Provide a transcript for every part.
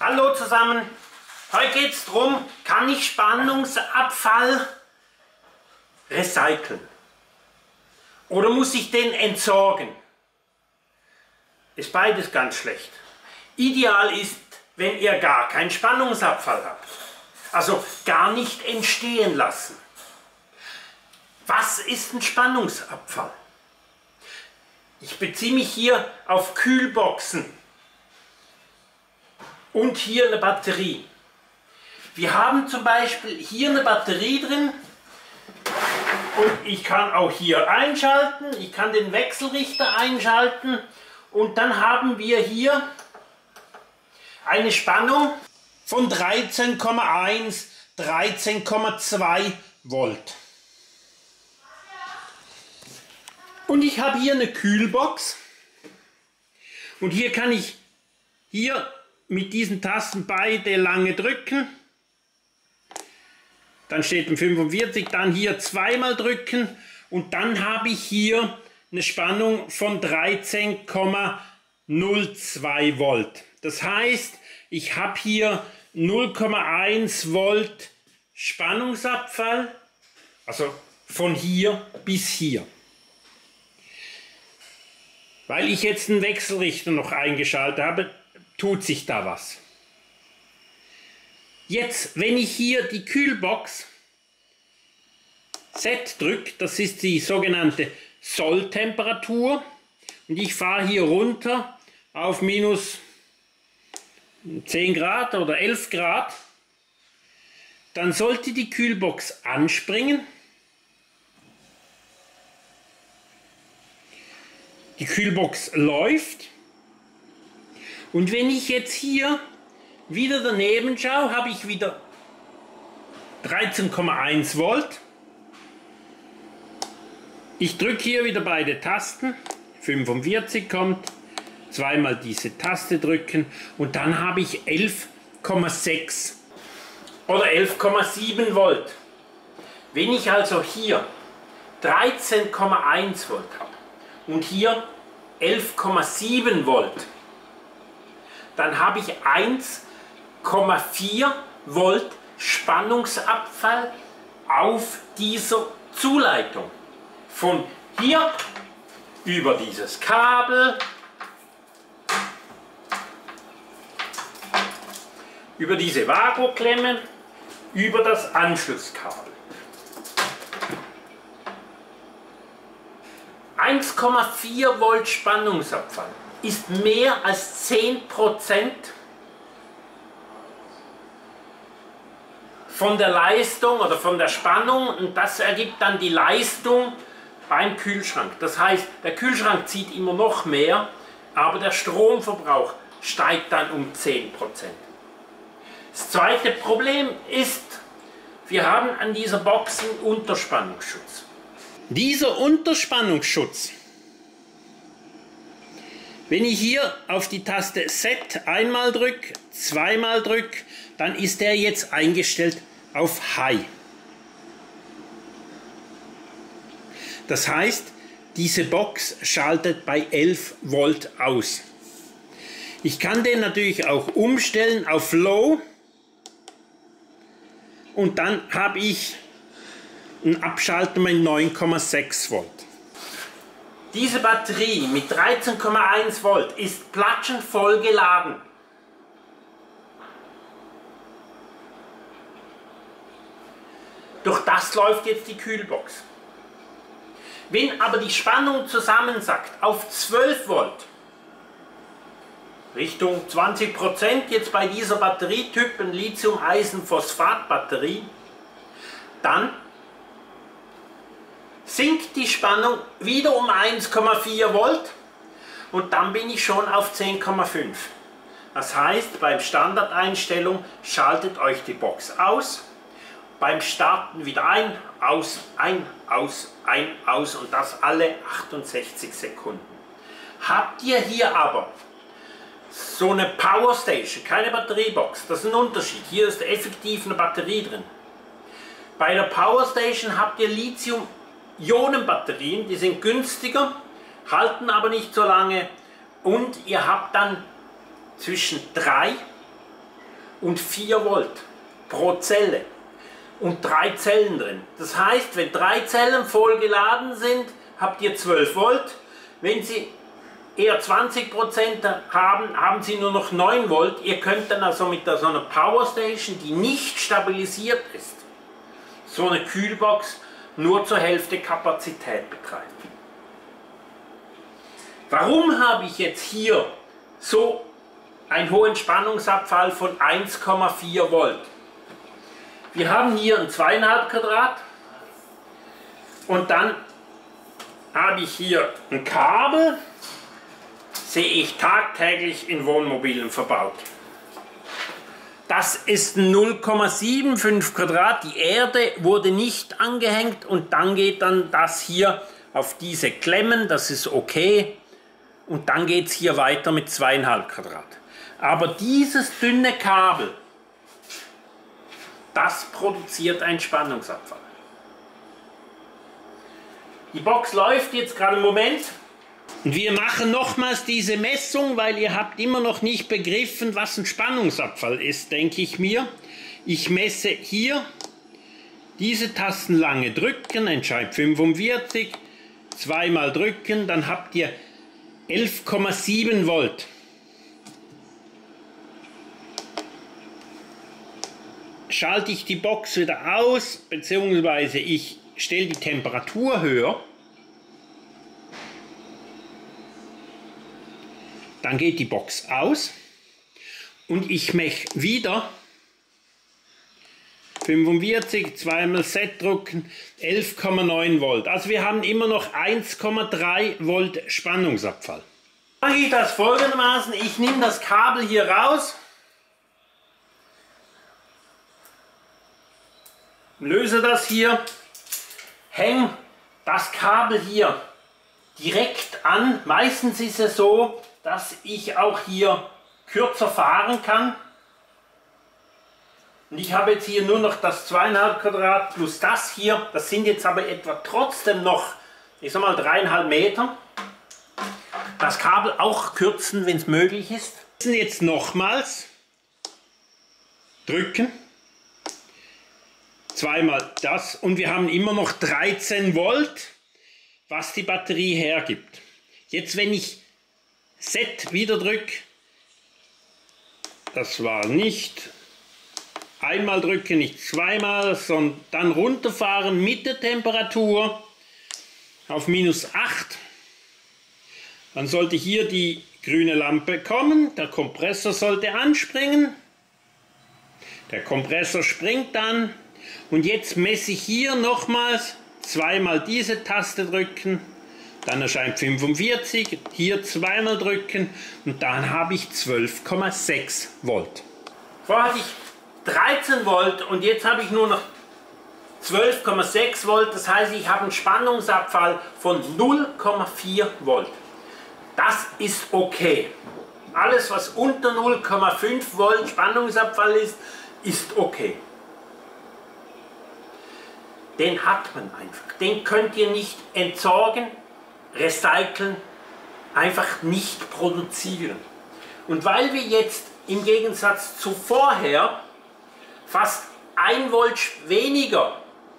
Hallo zusammen, heute geht es darum, kann ich Spannungsabfall recyceln? Oder muss ich den entsorgen? Ist beides ganz schlecht. Ideal ist, wenn ihr gar keinen Spannungsabfall habt. Also gar nicht entstehen lassen. Was ist ein Spannungsabfall? Ich beziehe mich hier auf Kühlboxen und hier eine Batterie. Wir haben zum Beispiel hier eine Batterie drin und ich kann auch hier einschalten, ich kann den Wechselrichter einschalten und dann haben wir hier eine Spannung von 13,1, 13,2 Volt. Und ich habe hier eine Kühlbox und hier kann ich mit diesen Tasten beide lange drücken. Dann steht ein 45, dann hier zweimal drücken und dann habe ich hier eine Spannung von 13,02 Volt. Das heißt, ich habe hier 0,1 Volt Spannungsabfall, also von hier bis hier. Weil ich jetzt einen Wechselrichter noch eingeschaltet habe, tut sich da was. Jetzt, wenn ich hier die Kühlbox Set drücke, das ist die sogenannte Solltemperatur, und ich fahre hier runter auf minus 10 Grad oder 11 Grad, dann sollte die Kühlbox anspringen. Die Kühlbox läuft. Und wenn ich jetzt hier wieder daneben schaue, habe ich wieder 13,1 Volt. Ich drücke hier wieder beide Tasten. 45 kommt. Zweimal diese Taste drücken. Und dann habe ich 11,6 oder 11,7 Volt. Wenn ich also hier 13,1 Volt habe und hier 11,7 Volt, dann habe ich 1,4 Volt Spannungsabfall auf dieser Zuleitung. Von hier über dieses Kabel, über diese Vakuumklemme, über das Anschlusskabel. 1,4 Volt Spannungsabfall ist mehr als 10% von der Leistung oder von der Spannung, und das ergibt dann die Leistung beim Kühlschrank. Das heißt, der Kühlschrank zieht immer noch mehr, aber der Stromverbrauch steigt dann um 10%. Das zweite Problem ist, wir haben an dieser Box einen Unterspannungsschutz. Dieser Unterspannungsschutz, wenn ich hier auf die Taste Set einmal drücke, zweimal drücke, dann ist der jetzt eingestellt auf High. Das heißt, diese Box schaltet bei 11 Volt aus. Ich kann den natürlich auch umstellen auf Low und dann habe ich ein Abschalten mit 9,6 Volt. Diese Batterie mit 13,1 Volt ist platschend voll geladen. Durch das läuft jetzt die Kühlbox. Wenn aber die Spannung zusammensackt auf 12 Volt, Richtung 20% jetzt bei dieser Batterietyp, ein Lithium-Eisen-Phosphat-Batterie, dann sinkt die Spannung wieder um 1,4 Volt und dann bin ich schon auf 10,5. Das heißt, beim Standardeinstellung schaltet euch die Box aus, beim Starten wieder ein, aus, ein, aus, ein, aus, und das alle 68 Sekunden. Habt ihr hier aber so eine Power Station, keine Batteriebox, das ist ein Unterschied. Hier ist effektiv eine Batterie drin. Bei der Power Station habt ihr Lithium-Ionen-Batterien, die sind günstiger, halten aber nicht so lange, und ihr habt dann zwischen 3 und 4 Volt pro Zelle und 3 Zellen drin. Das heißt, wenn 3 Zellen voll geladen sind, habt ihr 12 Volt. Wenn sie eher 20% haben, haben sie nur noch 9 Volt. Ihr könnt dann also mit so einer Powerstation, die nicht stabilisiert ist, so eine Kühlbox nur zur Hälfte Kapazität betreiben. Warum habe ich jetzt hier so einen hohen Spannungsabfall von 1,4 Volt? Wir haben hier ein 2,5 Quadrat und dann habe ich hier ein Kabel, sehe ich tagtäglich in Wohnmobilen verbaut. Das ist 0,75 Quadrat, die Erde wurde nicht angehängt und dann geht dann das hier auf diese Klemmen, das ist okay. Und dann geht es hier weiter mit 2,5 Quadrat. Aber dieses dünne Kabel, das produziert einen Spannungsabfall. Die Box läuft jetzt gerade im Moment. Und wir machen nochmals diese Messung, weil ihr habt immer noch nicht begriffen, was ein Spannungsabfall ist, denke ich mir. Ich messe hier diese Tasten lange drücken, entscheid 45, zweimal drücken, dann habt ihr 11,7 Volt. Schalte ich die Box wieder aus, beziehungsweise ich stelle die Temperatur höher, dann geht die Box aus und ich mache wieder 45, zweimal Set drücken, 11,9 Volt. Also wir haben immer noch 1,3 Volt Spannungsabfall. Mache ich das folgendermaßen, ich nehme das Kabel hier raus, löse das hier, hänge das Kabel hier direkt an. Meistens ist es so, dass ich auch hier kürzer fahren kann. Und ich habe jetzt hier nur noch das 2,5 Quadrat plus das hier. Das sind jetzt aber etwa trotzdem noch, ich sag mal, 3,5 Meter. Das Kabel auch kürzen, wenn es möglich ist. Jetzt nochmals drücken. Zweimal das und wir haben immer noch 13 Volt, was die Batterie hergibt. Jetzt, wenn ich Set wieder drücke, das war nicht einmal drücken, nicht zweimal, sondern dann runterfahren mit der Temperatur auf -8. Dann sollte hier die grüne Lampe kommen, der Kompressor sollte anspringen. Der Kompressor springt dann und jetzt messe ich hier nochmals, zweimal diese Taste drücken, dann erscheint 45, hier zweimal drücken und dann habe ich 12,6 Volt. Vorher hatte ich 13 Volt und jetzt habe ich nur noch 12,6 Volt, das heißt, ich habe einen Spannungsabfall von 0,4 Volt. Das ist okay. Alles, was unter 0,5 Volt Spannungsabfall ist, ist okay. Den hat man einfach. Den könnt ihr nicht entsorgen, recyceln, einfach nicht produzieren. Und weil wir jetzt im Gegensatz zu vorher fast 1 Volt weniger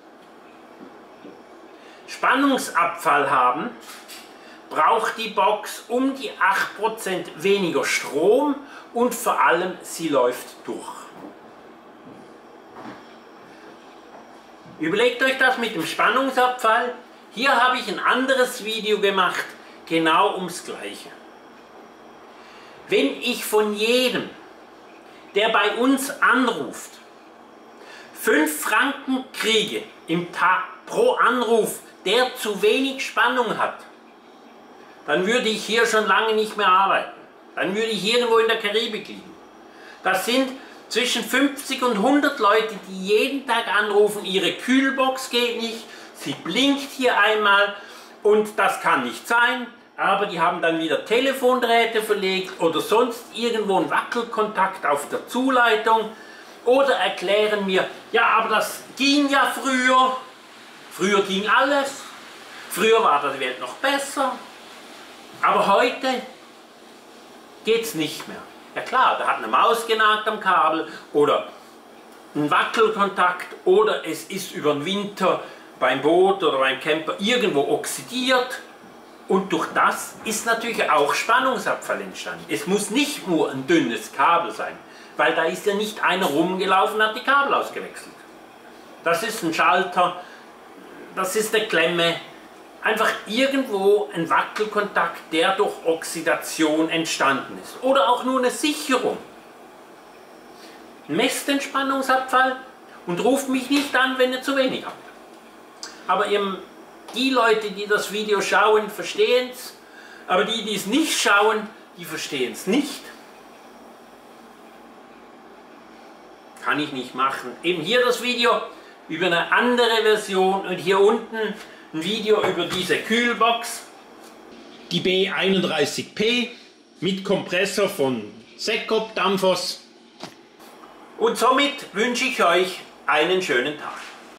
Spannungsabfall haben, braucht die Box um die 8% weniger Strom und vor allem sie läuft durch. Überlegt euch das mit dem Spannungsabfall. Hier habe ich ein anderes Video gemacht, genau ums Gleiche. Wenn ich von jedem, der bei uns anruft, 5 Franken kriege im Tag pro Anruf, der zu wenig Spannung hat, dann würde ich hier schon lange nicht mehr arbeiten. Dann würde ich irgendwo in der Karibik liegen. Das sind zwischen 50 und 100 Leute, die jeden Tag anrufen, ihre Kühlbox geht nicht, sie blinkt hier einmal und das kann nicht sein, aber die haben dann wieder Telefondrähte verlegt oder sonst irgendwo einen Wackelkontakt auf der Zuleitung oder erklären mir, ja, aber das ging ja früher, früher ging alles, früher war die Welt noch besser, aber heute geht es nicht mehr. Ja klar, da hat eine Maus genagt am Kabel oder ein Wackelkontakt oder es ist über den Winter beim Boot oder beim Camper irgendwo oxidiert und durch das ist natürlich auch Spannungsabfall entstanden. Es muss nicht nur ein dünnes Kabel sein, weil da ist ja nicht einer rumgelaufen und hat die Kabel ausgewechselt. Das ist ein Schalter, das ist eine Klemme, einfach irgendwo ein Wackelkontakt, der durch Oxidation entstanden ist. Oder auch nur eine Sicherung. Messt den Spannungsabfall und ruft mich nicht an, wenn ihr zu wenig habt. Aber die Leute, die das Video schauen, verstehen es. Aber die, die es nicht schauen, die verstehen es nicht. Kann ich nicht machen. Eben hier das Video über eine andere Version und hier unten ein Video über diese Kühlbox. Die B31P mit Kompressor von Sekop Danfoss. Und somit wünsche ich euch einen schönen Tag.